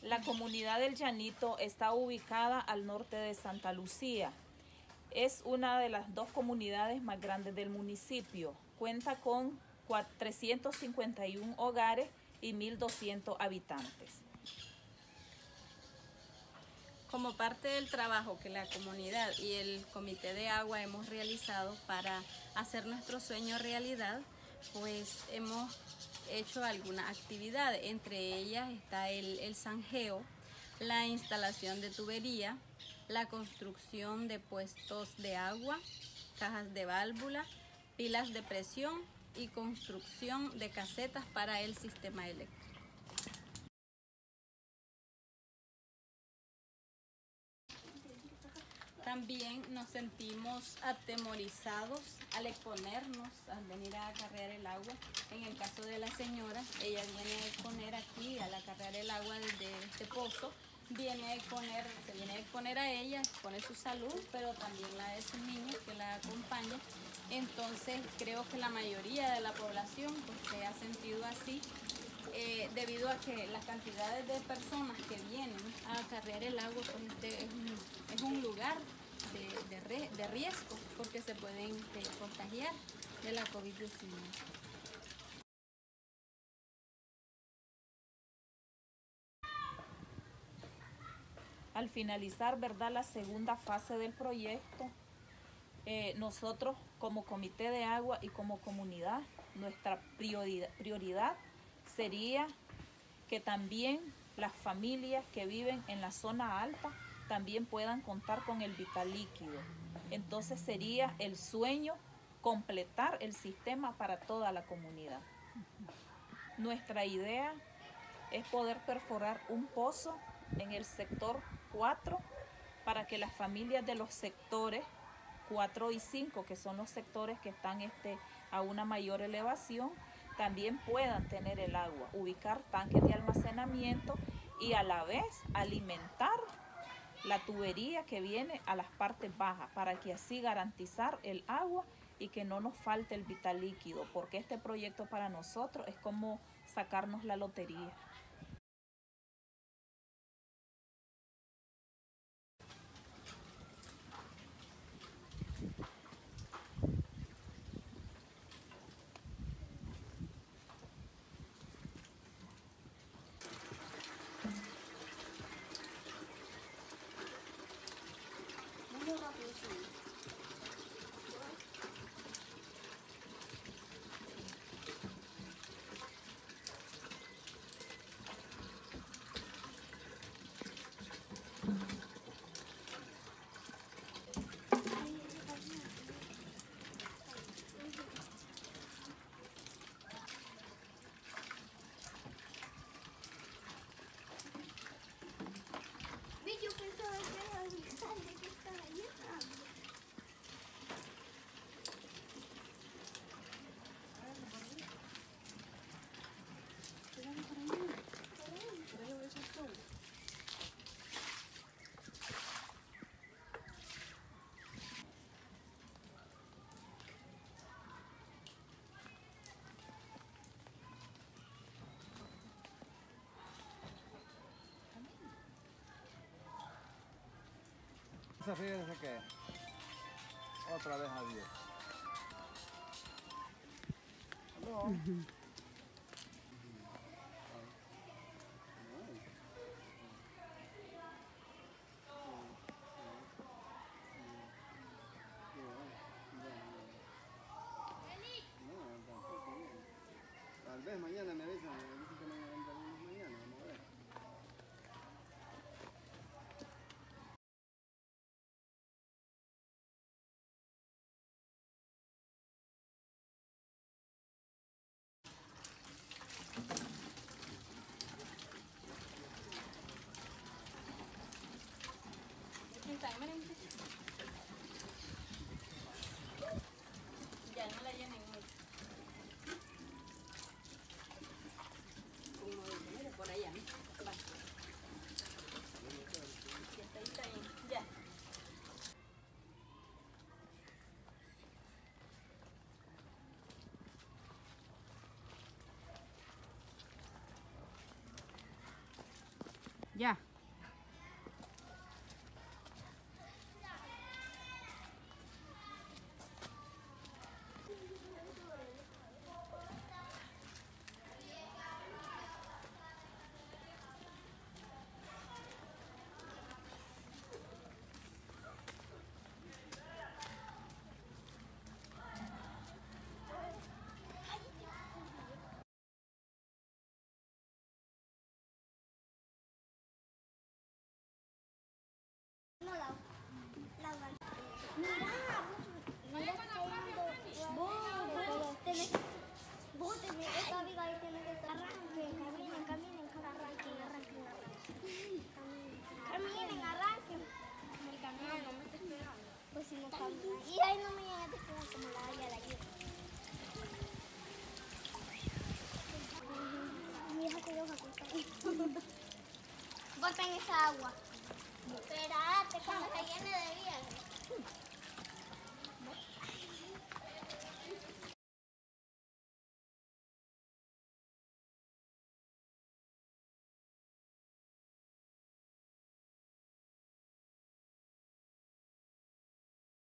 La comunidad del Llanito está ubicada al norte de Santa Lucía. Es una de las dos comunidades más grandes del municipio. Cuenta con 351 hogares y 1.200 habitantes. Como parte del trabajo que la comunidad y el Comité de Agua hemos realizado para hacer nuestro sueño realidad, pues hemos hecho algunas actividades. Entre ellas está el zanjeo, la instalación de tubería, la construcción de puestos de agua, cajas de válvula, pilas de presión y construcción de casetas para el sistema eléctrico. También nos sentimos atemorizados al exponernos, al venir a acarrear el agua. En el caso de la señora, ella viene a exponer aquí, al acarrear el agua desde este pozo, se viene a exponer a ella, expone su salud, pero también la de sus niños que la acompañan. Entonces creo que la mayoría de la población pues, se ha sentido así, debido a que las cantidades de personas que vienen a acarrear el agua, pues es un lugar de riesgo porque se pueden contagiar de la COVID-19. Al finalizar, ¿verdad?, la segunda fase del proyecto, nosotros como Comité de Agua y como comunidad, nuestra prioridad sería que también las familias que viven en la zona alta también puedan contar con el vital líquido. Entonces sería el sueño completar el sistema para toda la comunidad. Nuestra idea es poder perforar un pozo en el sector 4 para que las familias de los sectores 4 y 5, que son los sectores que están a una mayor elevación, también puedan tener el agua, ubicar tanques de almacenamiento y a la vez alimentar la tubería que viene a las partes bajas para que así garantizar el agua y que no nos falte el vital líquido, porque este proyecto para nosotros es como sacarnos la lotería. Fíjense que otra vez adiós. No. Tal vez mañana me dicen que mañana mañana, vamos a ver. Ya no la llenen mucho. Ya. Y ahí no me llega a despegar como la haya de ayer. Mira que yo me acosté. Boten esa agua. Espérate, cuando se llene de bien.